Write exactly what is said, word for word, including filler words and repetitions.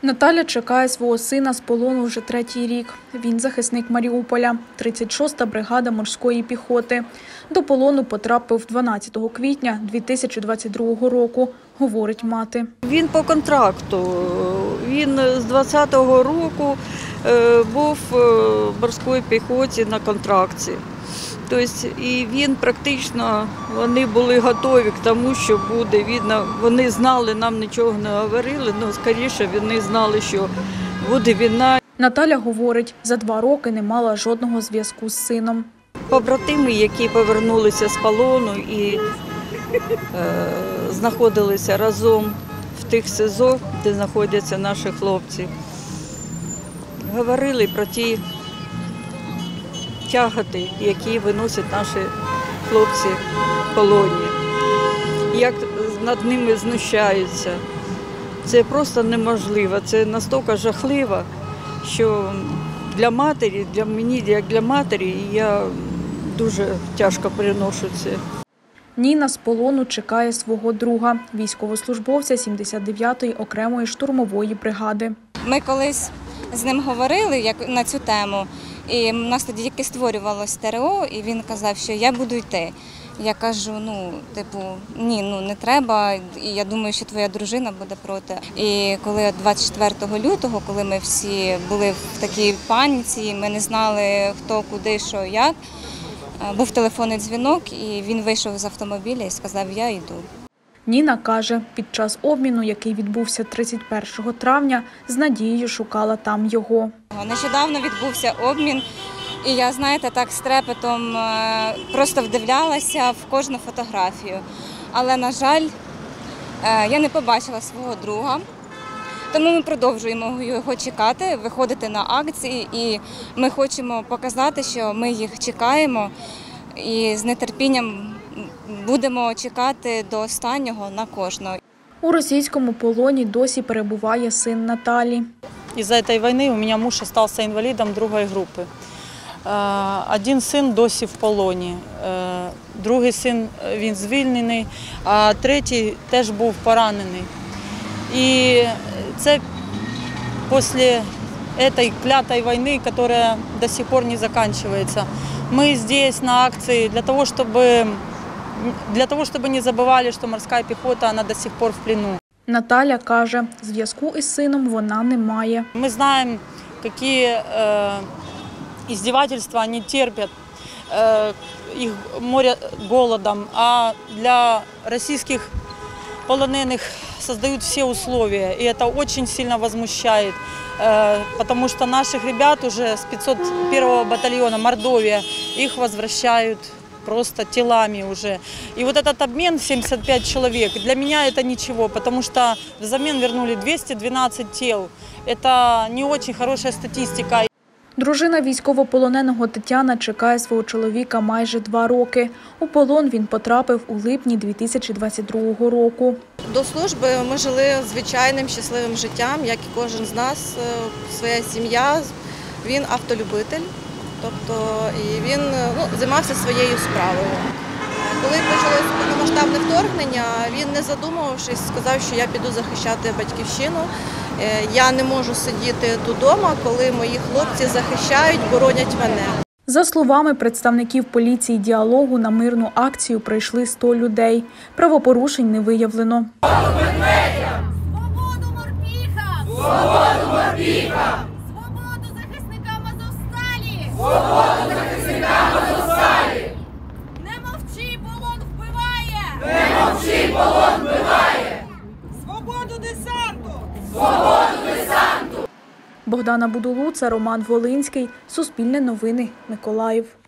Наталя чекає свого сина з полону вже третій рік. Він захисник Маріуполя, тридцять шоста бригада морської піхоти. До полону потрапив дванадцятого квітня дві тисячі двадцять другого року, говорить мати. Він по контракту. Він з двадцятого року був в морській піхоті на контракті. Тобто, і він практично, вони були готові к тому, що буде війна. Вони знали, нам нічого не говорили, але скоріше вони знали, що буде війна. Наталя говорить, за два роки не мала жодного зв'язку з сином. Побратими, які повернулися з полону і е, знаходилися разом в тих СИЗО, де знаходяться наші хлопці, говорили про ті тяготи, які виносять наші хлопці в полоні, як над ними знущаються. Це просто неможливо, це настільки жахливо, що для матері, для мене, як для матері, я дуже тяжко переношу це. Ніна з полону чекає свого друга, військовослужбовця сімдесят дев'ятої окремої штурмової бригади. Ми колись з ним говорили як на цю тему, і в нас тоді тільки створювалося ТРО, і він казав, що я буду йти. Я кажу, ну, типу, ні, ну не треба, і я думаю, що твоя дружина буде проти. І коли двадцять четвертого лютого, коли ми всі були в такій паніці, ми не знали, хто, куди, що, як, був телефонний дзвінок, і він вийшов з автомобіля і сказав, я йду. Ніна каже, під час обміну, який відбувся тридцять першого травня, з надією шукала там його. Нещодавно відбувся обмін, і я, знаєте, так з трепетом просто вдивлялася в кожну фотографію. Але, на жаль, я не побачила свого друга, тому ми продовжуємо його чекати, виходити на акції, і ми хочемо показати, що ми їх чекаємо і з нетерпінням будемо чекати до останнього на кожного. У російському полоні досі перебуває син Наталі. Із-за цієї війни у мене муж залишився інвалідом другої групи. Один син досі в полоні, другий син він звільнений, а третій теж був поранений. І це після цієї клятої війни, яка до сих пор не закінчується. Ми тут на акції для того, щоб, для того, щоб не забували, що морська піхота вона до сих пор в плену. Наталя каже, зв'язку із сином вона не має. Ми знаємо, які е, издевательства они терпят, э, их морят голодом, а для российских полоненых создают все условия. И это очень сильно возмущает, э, потому что наших ребят уже с пятьсот первого батальона Мордовия, их возвращают просто телами уже. И вот этот обмен семьдесят пять человек, для меня это ничего, потому что взамен вернули двести двенадцать тел. Это не очень хорошая статистика. Дружина військовополоненого Тетяна чекає свого чоловіка майже два роки. У полон він потрапив у липні дві тисячі двадцять другого року. До служби ми жили звичайним щасливим життям, як і кожен з нас, своя сім'я. Він автолюбитель, тобто і він ну, займався своєю справою. Коли почалось повномасштабне вторгнення, він, не задумувавшись, сказав, що я піду захищати батьківщину. Я не можу сидіти вдома, коли мої хлопці захищають, боронять мене. За словами представників поліції «Діалогу», на мирну акцію прийшли сто людей. Правопорушень не виявлено. Свободу морпіхам! Свободу морпіхам! Свободу захисникам Азовсталі! Свободу захисникам Азовсталі! Не мовчи, полон вбиває! Не мовчи, полон вбиває! Свободу десанту! Свободу десанту! Богдана Будулуца, Роман Волинський, Суспільне новини, Миколаїв.